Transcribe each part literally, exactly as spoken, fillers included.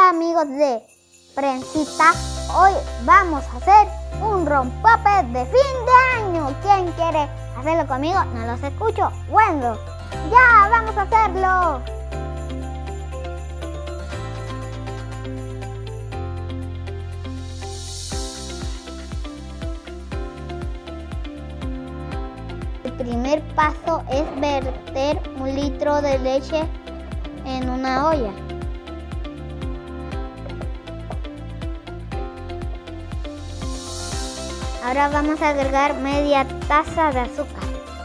Hola amigos de Prensita, hoy vamos a hacer un rompope de fin de año. ¿Quién quiere hacerlo conmigo? No los escucho. Bueno, ya vamos a hacerlo. El primer paso es verter un litro de leche en una olla. Ahora vamos a agregar media taza de azúcar.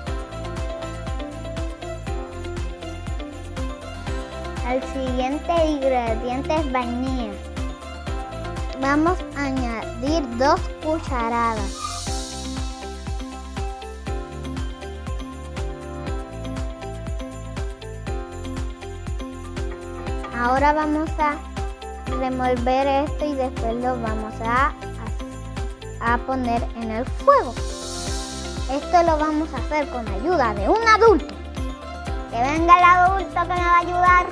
El siguiente ingrediente es vainilla. Vamos a añadir dos cucharadas. Ahora vamos a remover esto y después lo vamos a, a, a poner en el fuego. Esto lo vamos a hacer con ayuda de un adulto. Que venga el adulto que me va a ayudar.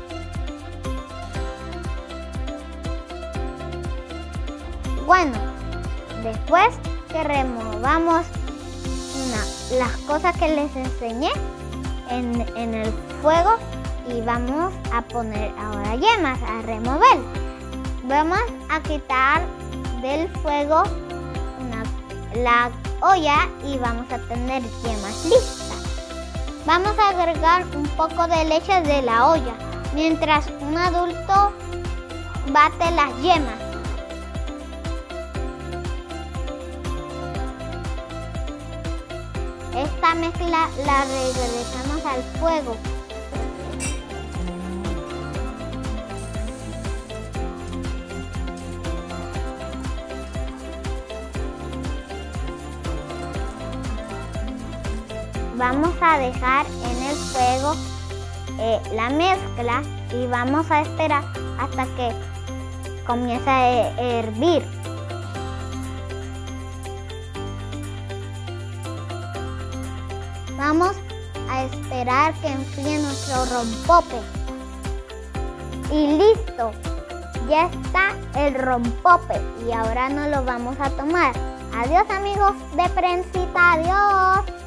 Bueno, después que removamos una, las cosas que les enseñé en, en el fuego, y vamos a poner ahora yemas, a remover. Vamos a quitar del fuego una, la olla y vamos a tener yemas listas. Vamos a agregar un poco de leche de la olla mientras un adulto bate las yemas. Esta mezcla la regresamos al fuego. Vamos a dejar en el fuego eh, la mezcla y vamos a esperar hasta que comience a hervir. Vamos a esperar que enfríe nuestro rompope. Y listo, ya está el rompope y ahora no lo vamos a tomar. Adiós amigos de Prensita, adiós.